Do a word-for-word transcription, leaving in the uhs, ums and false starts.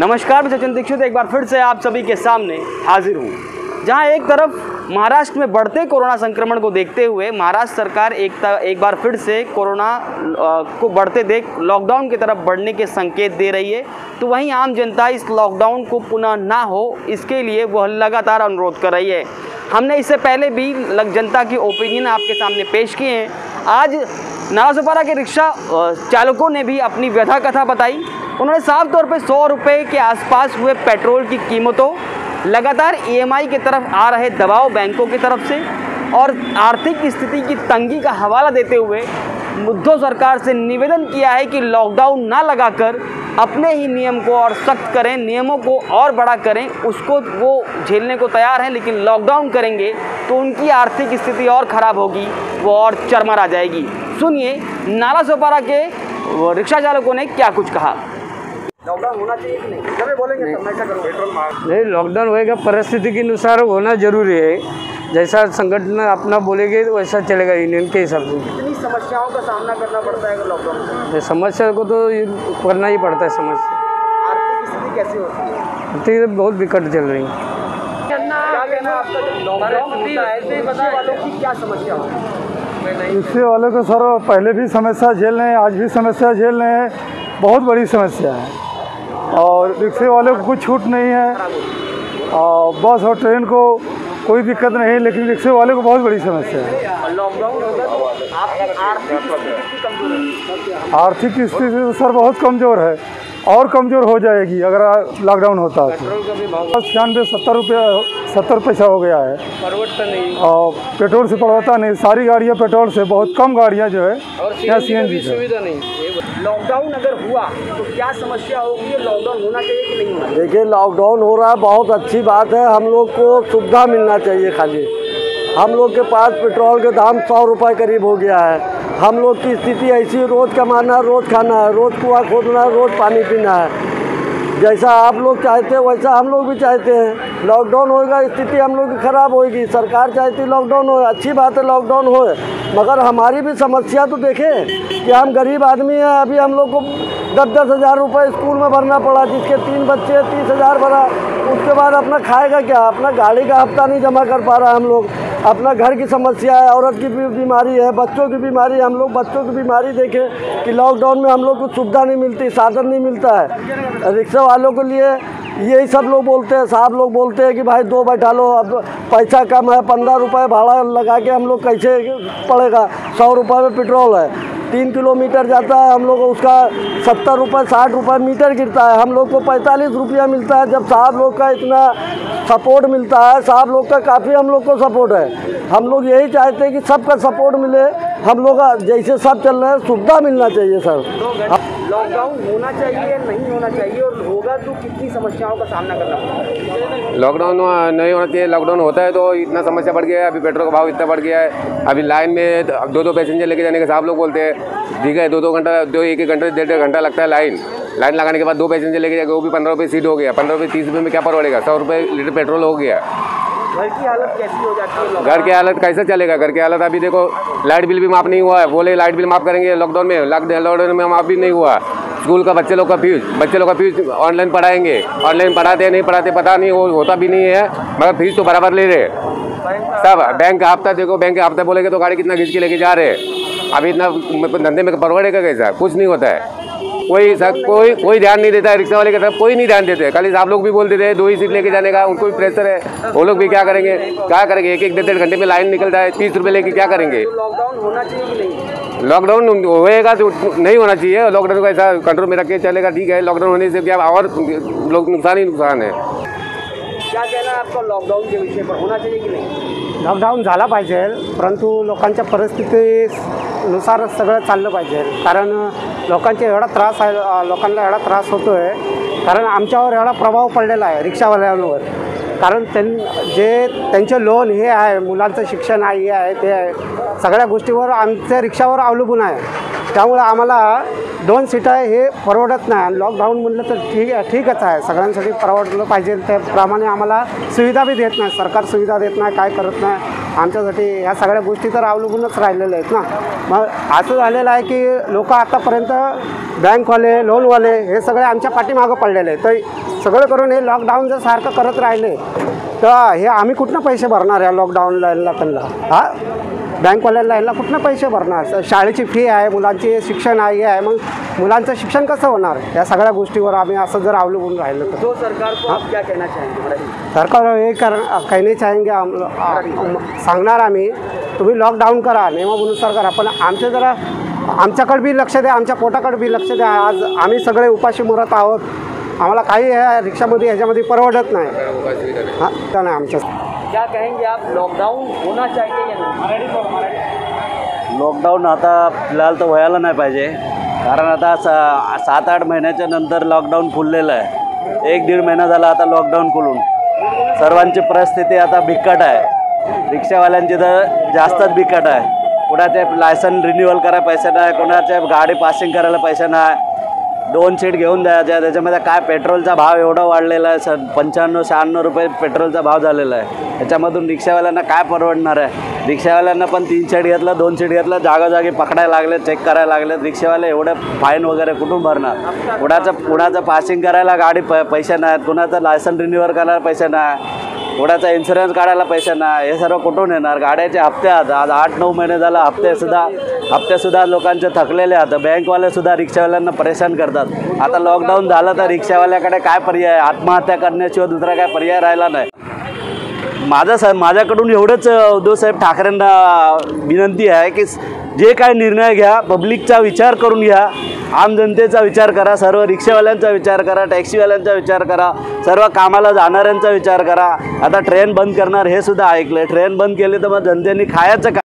नमस्कार, मैं सचिन दीक्षित एक बार फिर से आप सभी के सामने हाजिर हूँ। जहाँ एक तरफ महाराष्ट्र में बढ़ते कोरोना संक्रमण को देखते हुए महाराष्ट्र सरकार एक एक बार फिर से कोरोना को बढ़ते देख लॉकडाउन की तरफ बढ़ने के संकेत दे रही है, तो वहीं आम जनता इस लॉकडाउन को पुनः ना हो इसके लिए वह लगातार अनुरोध कर रही है। हमने इससे पहले भी जनता की ओपिनियन आपके सामने पेश किए हैं। आज नालासोपारा के रिक्शा चालकों ने भी अपनी व्यथा कथा बताई। उन्होंने साफ तौर पे सौ रुपये के आसपास हुए पेट्रोल की कीमतों, लगातार ई एम आई की तरफ आ रहे दबाव बैंकों की तरफ से और आर्थिक स्थिति की तंगी का हवाला देते हुए उद्धव सरकार से निवेदन किया है कि लॉकडाउन ना लगाकर अपने ही नियम को और सख्त करें, नियमों को और बड़ा करें। उसको वो झेलने को तैयार हैं, लेकिन लॉकडाउन करेंगे तो उनकी आर्थिक स्थिति और ख़राब होगी, वो और चरमरा जाएगी। सुनिए नालासोपारा के रिक्शा चालकों ने क्या कुछ कहा। लॉकडाउन होना चाहिए कि नहीं? जब बोलेंगे तब मैं क्या करूँ? पेट्रोल नहीं, लॉकडाउन होएगा, परिस्थिति के अनुसार होना जरूरी है। जैसा संगठन अपना बोलेंगे वैसा चलेगा यूनियन के हिसाब से। कितनी समस्याओं का सामना करना पड़ता है लॉकडाउन में? समस्या को तो करना ही पड़ता है। समस्या आर्थिक स्थिति कैसी होती है? आर्थिक बहुत विकट चल रही है। क्या कहना आपका? लॉकडाउन होता है तो रिक्शा वालों की क्या समस्या होती है? रिक्शे वालों को सर पहले भी समस्या झेल रहे हैं, आज भी समस्या झेल रहे हैं। बहुत बड़ी समस्या है और रिक्शे वालों को कुछ छूट नहीं है और बस और ट्रेन को कोई दिक्कत नहीं, लेकिन रिक्शे वाले को बहुत बड़ी समस्या है। लॉकडाउन होगा तो आपकी आर्थिक स्थिति कमजोर है? आर्थिक स्थिति तो सर बहुत कमज़ोर है और कमज़ोर हो जाएगी अगर लॉकडाउन होता है तो। छियानवे सत्तर रुपया सत्तर पैसा हो गया है, परिवर्तन नहीं और पेट्रोल से पड़ता नहीं। सारी गाड़ियाँ पेट्रोल से, बहुत कम गाड़ियाँ जो है यहाँ सी एन जी सुविधा नहीं। लॉकडाउन अगर हुआ तो क्या समस्या होगी? लॉकडाउन होना चाहिए कि नहीं होना? देखिए, लॉकडाउन हो रहा है, बहुत अच्छी बात है। हम लोग को सुविधा मिलना चाहिए। खाली हम लोग के पास पेट्रोल के दाम सौ रुपये करीब हो गया है। हम लोग की स्थिति ऐसी, रोज़ कमाना है, रोज़ खाना है, रोज़ कुआं खोदना है, रोज़ पानी पीना है। जैसा आप लोग चाहते हैं वैसा हम लोग भी चाहते हैं। लॉकडाउन होएगा, स्थिति हम लोग की ख़राब होएगी। सरकार चाहती लॉकडाउन हो, अच्छी बात है लॉकडाउन होए, मगर हमारी भी समस्या तो देखें कि हम गरीब आदमी हैं। अभी हम लोग को दस दस हज़ार रुपये स्कूल में भरना पड़ा, जिसके तीन बच्चे तीस हज़ार भरा। उसके बाद अपना खाएगा क्या? अपना गाड़ी का हफ्ता नहीं जमा कर पा रहा हम लोग। अपना घर की समस्या है, औरत की भी बीमारी है, बच्चों की बीमारी। हम लोग बच्चों की बीमारी देखें कि लॉकडाउन में हम लोग को सुविधा नहीं मिलती, साधन नहीं मिलता है। रिक्शा वालों के लिए यही सब लोग बोलते हैं, साहब लोग बोलते हैं कि भाई दो बैठा लो, अब पैसा कम है, पंद्रह रुपये भाड़ा लगा के हम लोग कैसे पड़ेगा? सौ रुपये में पेट्रोल है, तीन किलोमीटर जाता है हम लोग को उसका सत्तर रुपये साठ रुपये मीटर गिरता है। हम लोग को पैंतालीस रुपया मिलता है। जब साहब लोग का इतना सपोर्ट मिलता है, साहब लोग का काफ़ी हम लोग को सपोर्ट है। हम लोग यही चाहते हैं कि सबका सपोर्ट मिले। हम लोग जैसे सब चल रहे हैं, सुविधा मिलना चाहिए सर। लॉकडाउन होना चाहिए नहीं होना चाहिए, और होगा तो कितनी समस्याओं का सामना करना पड़ेगा? लॉकडाउन नहीं होना चाहिए। लॉकडाउन होता है तो इतना समस्या बढ़ गया है। अभी पेट्रोल का भाव इतना बढ़ गया है। अभी लाइन में दो दो पैसेंजर लेके जाने के साहब लोग बोलते हैं ठीक है, दो दो घंटा दो एक एक घंटे डेढ़ डेढ़ घंटा लगता है लाइन लाइन लगाने के बाद दो पैसेंजर लेके जाएगा, वो भी पंद्रह रुपये सीट हो गया। पंद्रह रुपये तीस रुपये में क्या पड़ेगा? सौ रुपये लीटर पेट्रोल हो गया। घर की हालत कैसी हो जाती है? घर की हालत कैसे चलेगा? घर की हालत अभी देखो, लाइट बिल भी माफ़ नहीं हुआ है। बोले लाइट बिल माफ़ करेंगे लॉकडाउन में, लॉकडाउन में माफ़ भी नहीं हुआ। स्कूल का बच्चे लोग का फीस बच्चे लोग का फीस ऑनलाइन पढ़ाएंगे, ऑनलाइन पढ़ाते हैं नहीं पढ़ाते पता नहीं, वो होता भी नहीं है, मगर फीस तो बराबर ले रहे सब। बैंक का हफ्ता देखो, बैंक का हफ्ता बोलेंगे तो गाड़ी कितना खींच के लेके जा रहे हैं। अभी इतना धंधे में परवड़ेगा कैसा? कुछ नहीं होता है। कोई सर कोई कोई ध्यान नहीं देता है। रिक्शा वाले की तरफ कोई नहीं ध्यान देते। खाली आप लोग भी बोलते थे दो ही सीट लेके जाने का, उनको भी प्रेशर है। वो लोग भी क्या करेंगे क्या करेंगे? एक एक डेढ़ डेढ़ घंटे में लाइन निकलता है, तीस रुपये लेके क्या करेंगे? लॉकडाउन होना चाहिए कि नहीं? लॉकडाउन होएगा तो नहीं होना चाहिए। लॉकडाउन को ऐसा कंट्रोल में रख के चलेगा, ठीक है। लॉकडाउन होने से क्या और लोग नुकसान ही नुकसान है। क्या कहना है आपका लॉकडाउन के विषय पर? होना चाहिए की नाही? लॉकडाऊन झाला पाहिजे, परंतु लोकांच्या परिस्थितीनुसार सगळं चाललं पाहिजे. कारण लोकांचे एवढा त्रास आहे, लोकांना एवढा त्रास होतो आहे कारण आमच्यावर एवढा प्रभाव पडलेला आहे रिक्षावाल्यांवर. कारण त्यां जे त्यांचे लोन हे आहे, मुलांचं शिक्षण आहे, हे आहे ते आहे, सगळ्या गोष्टीवर आमच्या रिक्षावर अवलंबून आहे. त्यामुळे आम्हाला दोन सीटा हे परवडत नाही. लॉकडाऊन म्हणलं तर ठीक आहे, ठीकच आहे, सगळ्यांसाठी परवडलं पाहिजे. त्याप्रमाणे आम्हाला सुविधा बी देत नाही, सरकार सुविधा देत नाही, काय करत नाही. आमच्यासाठी ह्या सगळ्या गोष्टी तर अवलंबूनच राहिलेल्या आहेत ना. मग असं झालेलं आहे की लोक आतापर्यंत बँकवाले लोनवाले हे सगळे आमच्या पाठीमागं पडलेले आहेत. तर सगळं करून हे लॉकडाऊन जर सारखं करत राहिले तर हे आम्ही कुठनं पैसे भरणार या लॉकडाऊनला त्यांना? हां, बँकवाल्यांना यांना कुठनं पैसे भरणार? शाळेची फी आहे, मुलांची शिक्षण आहे, हे आहे. मग मुलांचं शिक्षण कसं होणार? या सगळ्या गोष्टीवर आम्ही असं जर अवलंबून राहिलं तर. तो सरकार को आप क्या कहना चाहेंगे? सरकार हे कर कहणे चाहेंगे आम सांगणार आम्ही, तुम्ही लॉकडाऊन करा, नियमानुसार करा, पण आमचं जरा आमच्याकडे बी लक्ष द्या, आमच्या पोटाकडे बी लक्ष द्या. आज आम्ही सगळे उपाशी मरत आहोत. आम्हाला काही ह्या रिक्षामध्ये ह्याच्यामध्ये परवडत नाही. हां, त्या नाही आमच्या. क्या कहेंगे आप, लॉकडाऊन होना चाहिए या नहीं? लॉकडाऊन आता फिलहाल तर व्हायला नाही पाहिजे, कारण आता सा सात आठ महिन्याच्या नंतर लॉकडाऊन खुललेलं आहे. एक दीड महिना झाला आता लॉकडाऊन खुलून. सर्वांची परिस्थिती आता बिकट आहे. रिक्षावाल्यांची तर जास्तच बिकट आहे. कोणाचे लायसन रिन्युअल करायला पैसे नाही, कोणाच्या गाडी पासिंग करायला पैसे नाही. दोन सीट घेऊन द्यायच्या, त्याच्यामध्ये काय पेट्रोलचा भाव एवढा वाढलेला आहे. सर पंच्याण्णव शहाण्णव रुपये पेट्रोलचा भाव झालेला आहे. त्याच्यामधून रिक्षावाल्यांना काय परवडणार आहे? रिक्षावाल्यांना पण तीन सीट घेतलं, दोन सीट घेतलं, जागोजागी पकडायला लागले, चेक करायला लागले. रिक्षावाले एवढे फाईन वगैरे कुठून भरणार? कुणाचं कुणाचं पासिंग करायला गाडी प पैसे नाहीत, कुणाचं लायसन रिन्युअल करायला पैसे नाही, कुणाचा इन्शुरन्स काढायला पैसे नाही. हे सर्व कुठून येणार? गाड्याचे हप्ते आज आज आठ नऊ महिने झाला हप्तेसुद्धा हप्तेसुद्धा लोकांचे थकलेले आहेत. बँकवालेसुद्धा रिक्षावाल्यांना परेशान करतात. आता लॉकडाऊन झालं तर रिक्षावाल्याकडे काय पर्याय? आत्महत्या करण्याशिवाय दुसरा काय पर्याय राहिला नाही. माझं साहेब माझ्याकडून एवढंच उद्धवसाहेब ठाकरेंना विनंती आहे की जे काय निर्णय घ्या पब्लिकचा विचार करून घ्या, आम जनतेचा विचार करा, सर्व रिक्षावाल्यांचा विचार करा, टॅक्सीवाल्यांचा विचार करा, सर्व कामाला जाणाऱ्यांचा विचार करा. आता ट्रेन बंद करणार हे सुद्धा ऐकलं. ट्रेन बंद केली तर मग जनतेने खायचं का?